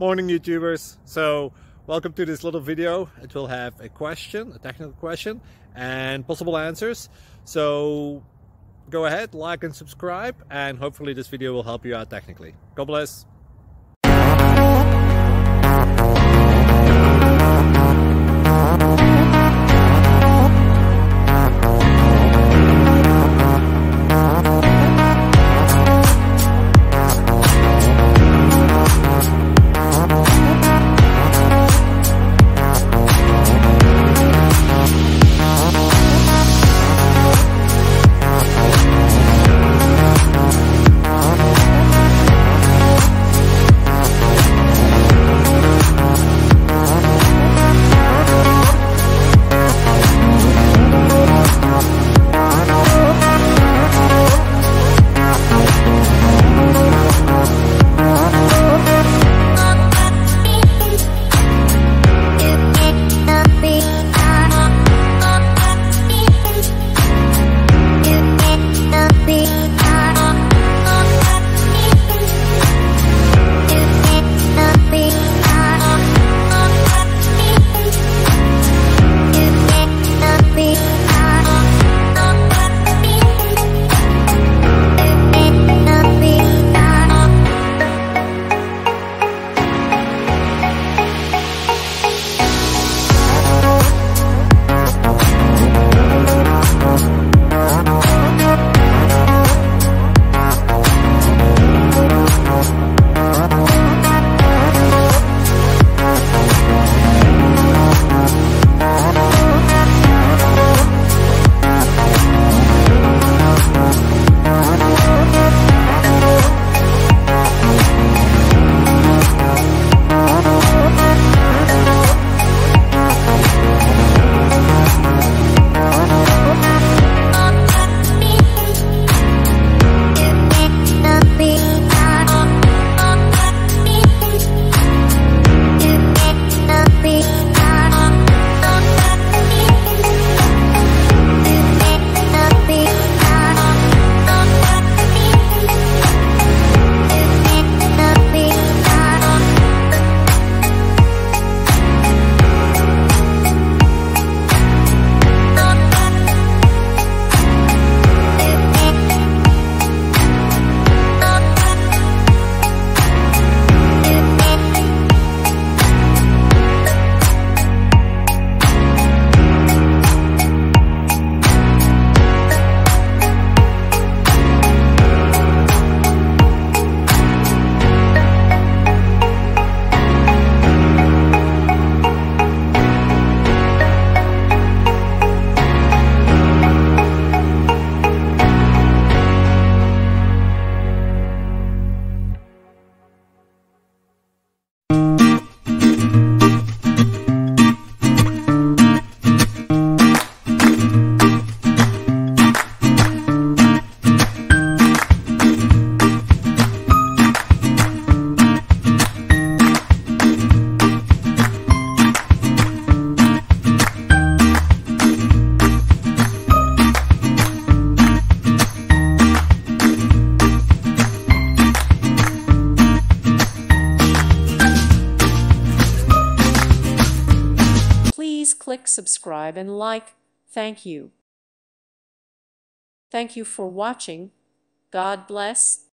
Morning YouTubers. So welcome to this little video. It will have a question, a technical question, and possible answers. So go ahead, like and subscribe, and hopefully this video will help you out technically. God bless. Please click subscribe and like. Thank you. Thank you for watching. God bless.